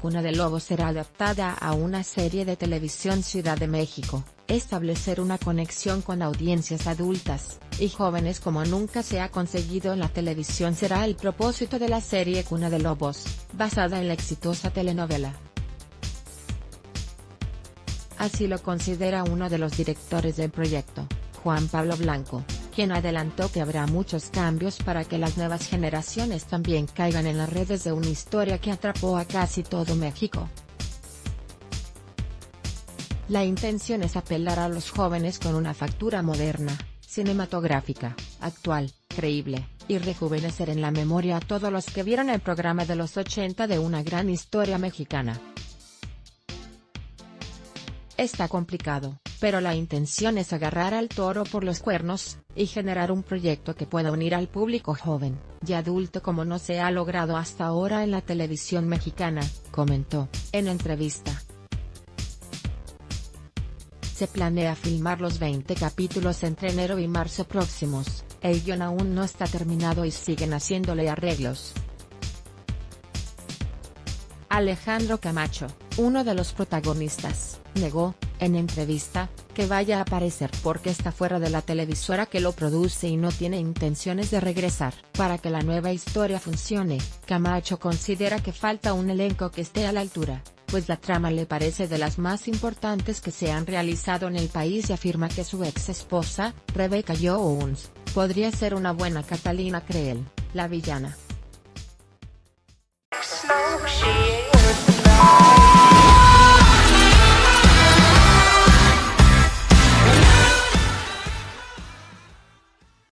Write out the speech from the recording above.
Cuna de Lobos será adaptada a una serie de televisión Ciudad de México, establecer una conexión con audiencias adultas y jóvenes como nunca se ha conseguido en la televisión será el propósito de la serie Cuna de Lobos, basada en la exitosa telenovela. Así lo considera uno de los directores del proyecto, Juan Pablo Blanco, quien adelantó que habrá muchos cambios para que las nuevas generaciones también caigan en las redes de una historia que atrapó a casi todo México. La intención es apelar a los jóvenes con una factura moderna, cinematográfica, actual, creíble, y rejuvenecer en la memoria a todos los que vieron el programa de los 80 de una gran historia mexicana. Está complicado, pero la intención es agarrar al toro por los cuernos, y generar un proyecto que pueda unir al público joven y adulto como no se ha logrado hasta ahora en la televisión mexicana, comentó, en entrevista. Se planea filmar los 20 capítulos entre enero y marzo próximos, el guion aún no está terminado y siguen haciéndole arreglos. Alejandro Camacho, uno de los protagonistas, negó, en entrevista, que vaya a aparecer porque está fuera de la televisora que lo produce y no tiene intenciones de regresar. Para que la nueva historia funcione, Camacho considera que falta un elenco que esté a la altura, pues la trama le parece de las más importantes que se han realizado en el país y afirma que su ex esposa, Rebeca Jones, podría ser una buena Catalina Creel, la villana.